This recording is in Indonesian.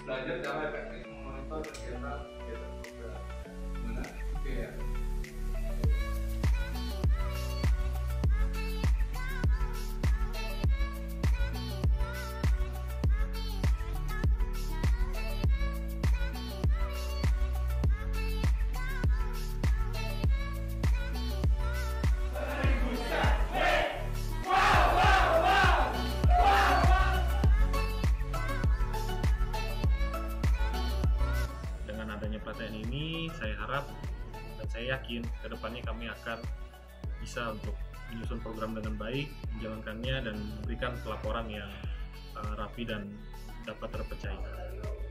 belajar cara efektif memonitor kegiatan program. Benar? Oke ya. Adanya pelatihan ini, saya harap dan saya yakin ke depannya kami akan bisa untuk menyusun program dengan baik, menjalankannya dan memberikan pelaporan yang rapi dan dapat terpercaya.